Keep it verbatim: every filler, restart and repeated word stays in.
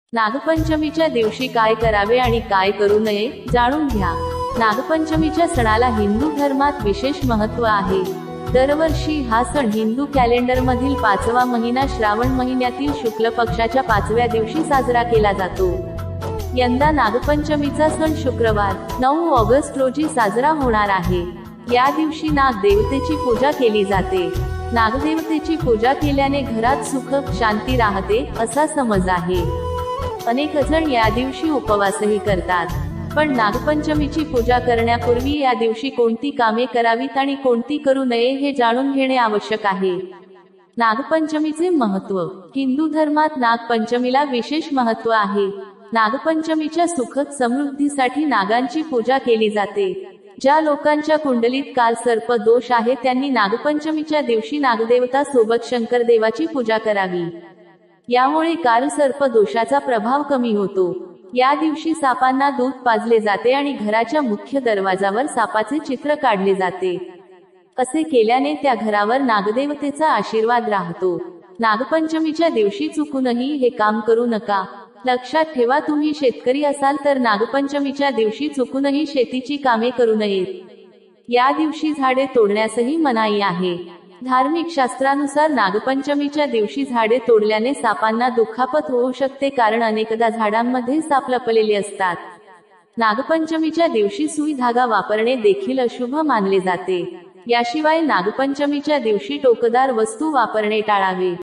नागपंचमीच्या दिवशी काय करावे आणि काय करू नये जाणून घ्या। नागपंचमीच्या सणाला हिंदू धर्मात विशेष महत्त्व आहे। दरवर्षी हा सण हिंदू कॅलेंडरमधील पाचवा महिना श्रावण महिन्यातील शुक्ल पक्षाच्या पाचव्या दिवशी साजरा केला जातो। यंदा नागपंचमीचा सण शुक्रवार नऊ ऑगस्ट रोजी साजरा होणार आहे। या दिवशी नाग देवतेची पूजा केली जाते। नागदेवतेची पूजा केल्याने घरात सुख शांती राहते असा समज आहे। अनेक जण या दिवशी उपवासही करतात, पण नागपंचमीची पूजा करण्यापूर्वी या दिवशी कोणती कामे करावीत आणि कोणती करू नये हे जाणून घेणे आवश्यक आहे। नागपंचमीचे महत्त्व। हिंदू धर्मात नागपंचमीला विशेष महत्त्व आहे। नागपंचमीच्या सुखद समृद्धीसाठी नागांची पूजा केली जाते। ज्या लोकांच्या कुंडलीत काल सर्प दोष आहे त्यांनी नागपंचमीच्या दिवशी नागदेवता सोबत शंकर देवाची पूजा करावी। यामुळे काल सर्प दोषाचा प्रभाव कमी होतो। या दिवशी सापांना दूध पाजले जाते आणि घराच्या मुख्य दरवाजावर सापाचे चित्र काढले जाते। असे केल्याने त्या घरावर नागदेवतेचा आशीर्वाद राहतो। नागपंचमीच्या दिवशी चुकूनही हे काम करू नका। लक्षात ठेवा, तुम्ही शेतकरी असाल तर नागपंचमीच्या दिवशी चुकूनही शेतीची कामे करू नयेत। या दिवशी झाडे तोडण्यासही मनाई आहे। धार्मिक शास्त्रानुसार नागपंचमीच्या दिवशी झाडे तोडल्याने सापांना दुखापत होऊ शकते, कारण अनेकदा झाडांमध्ये साप लपलेले असतात। नागपंचमीच्या दिवशी सुई धागा वापरणे देखील अशुभ मानले जाते। याशिवाय नागपंचमीच्या दिवशी टोकदार वस्तू वापरणे टाळावे।